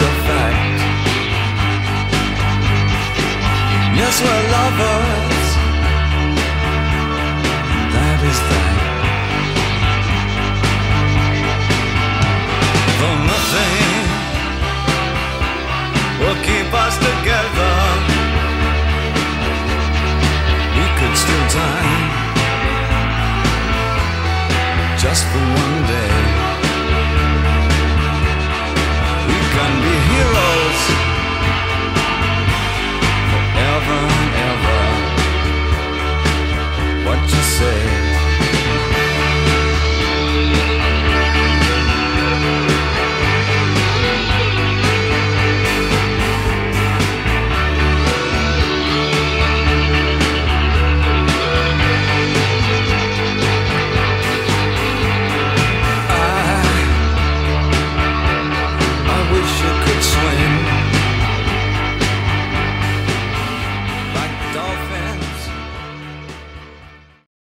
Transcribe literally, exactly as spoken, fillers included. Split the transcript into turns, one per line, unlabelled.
a fact. Yes, we're lovers, that is that. Though nothing will keep us together, we could steal time just for one day. We can be heroes forever and ever. What you say?